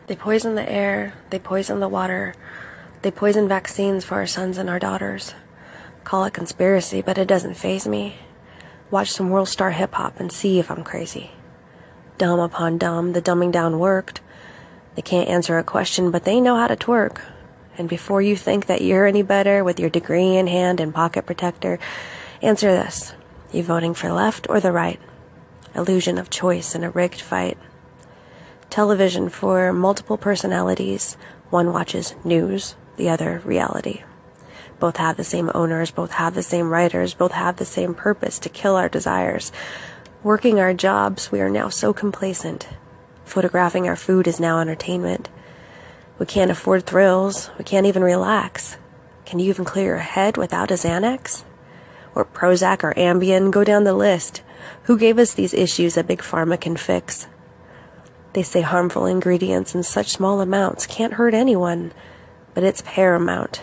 They poison the air, they poison the water, they poison vaccines for our sons and our daughters. Call it conspiracy, but it doesn't faze me. Watch some world star hip-hop and see if I'm crazy. Dumb upon dumb, the dumbing down worked. They can't answer a question, but they know how to twerk. And before you think that you're any better with your degree in hand and pocket protector, answer this. You voting for left or the right? Illusion of choice in a rigged fight. Television for multiple personalities. One watches news, the other reality. Both have the same owners, both have the same writers, both have the same purpose to kill our desires. Working our jobs, we are now so complacent. Photographing our food is now entertainment. We can't afford thrills. We can't even relax. Can you even clear your head without a Xanax? Or Prozac or Ambien? Go down the list. Who gave us these issues that Big Pharma can fix? They say harmful ingredients in such small amounts can't hurt anyone, but it's paramount.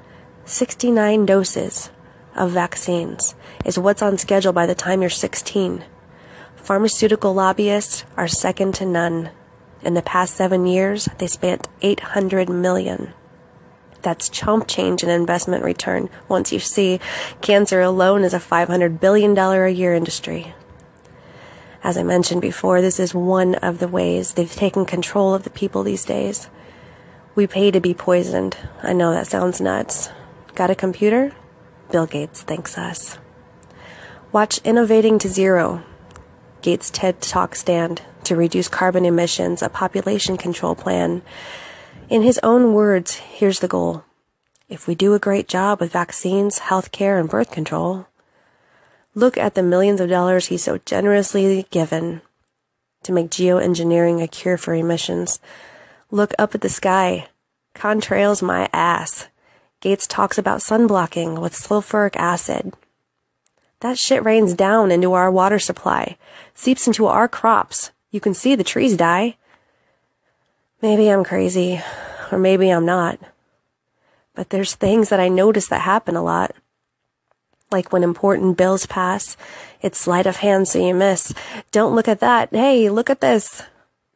69 doses of vaccines is what's on schedule by the time you're 16. Pharmaceutical lobbyists are second to none. In the past 7 years, they spent $800 million. That's chump change in investment return. Once you see, cancer alone is a $500 billion a year industry. As I mentioned before, this is one of the ways they've taken control of the people these days. We pay to be poisoned. I know that sounds nuts. Got a computer? Bill Gates thanks us. Watch Innovating to Zero, Gates' TED Talk stand to reduce carbon emissions, a population control plan. In his own words, here's the goal. If we do a great job with vaccines, healthcare, and birth control, look at the millions of dollars he's so generously given to make geoengineering a cure for emissions. Look up at the sky. Contrails my ass. Gates talks about sunblocking with sulfuric acid. That shit rains down into our water supply, seeps into our crops. You can see the trees die. Maybe I'm crazy, or maybe I'm not. But there's things that I notice that happen a lot. Like when important bills pass, it's sleight of hand so you miss. Don't look at that. Hey, look at this.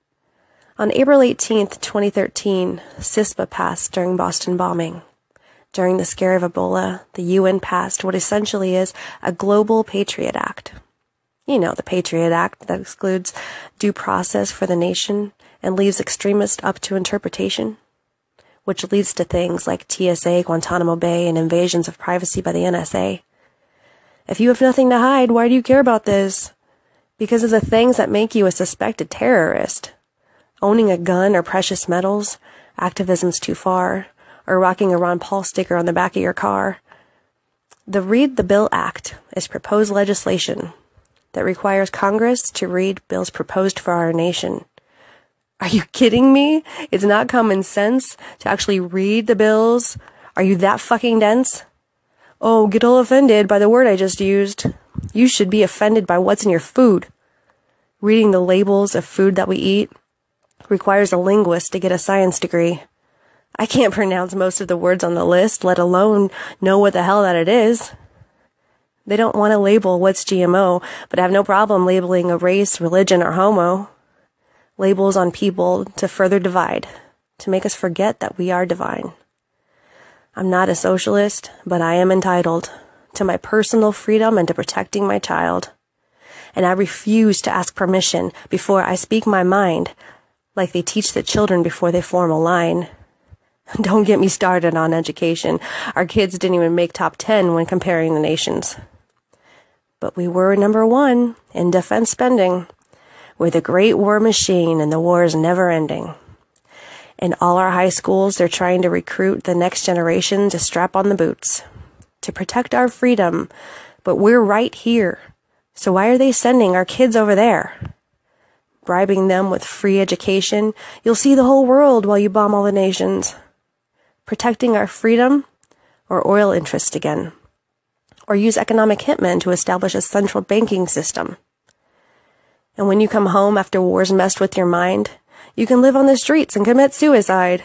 On April 18th, 2013, CISPA passed during Boston bombing. During the scare of Ebola, the UN passed what essentially is a Global Patriot Act. You know, the Patriot Act that excludes due process for the nation and leaves extremists up to interpretation, which leads to things like TSA, Guantanamo Bay, and invasions of privacy by the NSA. If you have nothing to hide, why do you care about this? Because of the things that make you a suspected terrorist. Owning a gun or precious metals, activism's too far, or rocking a Ron Paul sticker on the back of your car. The Read the Bill Act is proposed legislation that requires Congress to read bills proposed for our nation. Are you kidding me? It's not common sense to actually read the bills. Are you that fucking dense? Oh, get all offended by the word I just used. You should be offended by what's in your food. Reading the labels of food that we eat requires a linguist to get a science degree. I can't pronounce most of the words on the list, let alone know what the hell that it is. They don't want to label what's GMO, but have no problem labeling a race, religion, or homo. Labels on people to further divide, to make us forget that we are divine. I'm not a socialist, but I am entitled to my personal freedom and to protecting my child. And I refuse to ask permission before I speak my mind, like they teach the children before they form a line. Don't get me started on education. Our kids didn't even make top 10 when comparing the nations. But we were number 1 in defense spending. We're the great war machine and the war is never ending. In all our high schools, they're trying to recruit the next generation to strap on the boots, to protect our freedom. But we're right here. So why are they sending our kids over there? Bribing them with free education, you'll see the whole world while you bomb all the nations. Protecting our freedom or oil interest again. Or use economic hitmen to establish a central banking system. And when you come home after war's messed with your mind, you can live on the streets and commit suicide.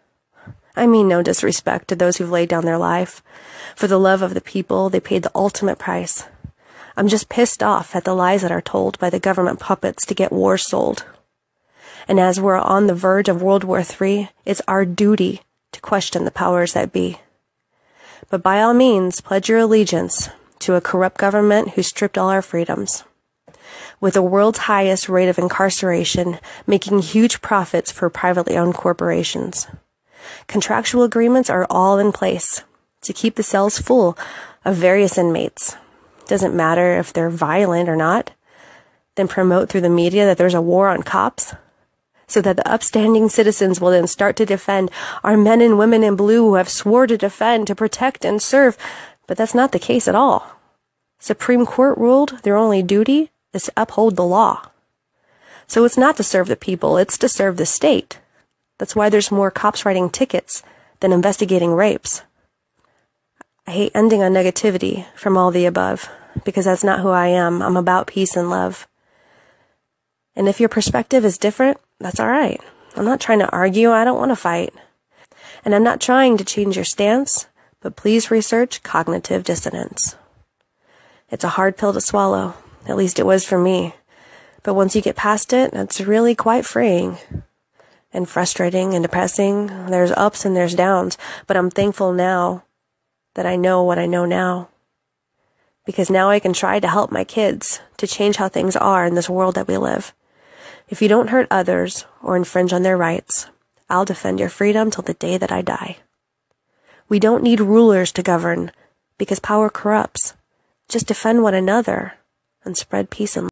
I mean no disrespect to those who've laid down their life. For the love of the people, they paid the ultimate price. I'm just pissed off at the lies that are told by the government puppets to get war sold. And as we're on the verge of World War III, it's our duty to question the powers that be. But by all means, pledge your allegiance to a corrupt government who stripped all our freedoms. With the world's highest rate of incarceration, making huge profits for privately owned corporations. Contractual agreements are all in place to keep the cells full of various inmates. Doesn't matter if they're violent or not. Then promote through the media that there's a war on cops, so that the upstanding citizens will then start to defend our men and women in blue who have swore to defend, to protect, and serve. But that's not the case at all. Supreme Court ruled their only duty is to uphold the law. So it's not to serve the people, it's to serve the state. That's why there's more cops writing tickets than investigating rapes. I hate ending on negativity from all the above, because that's not who I am. I'm about peace and love. And if your perspective is different, that's all right. I'm not trying to argue. I don't want to fight. And I'm not trying to change your stance, but please research cognitive dissonance. It's a hard pill to swallow. At least it was for me. But once you get past it, it's really quite freeing. And frustrating and depressing. There's ups and there's downs. But I'm thankful now that I know what I know now. Because now I can try to help my kids to change how things are in this world that we live. If you don't hurt others or infringe on their rights, I'll defend your freedom till the day that I die. We don't need rulers to govern, because power corrupts. Just defend one another and spread peace and love.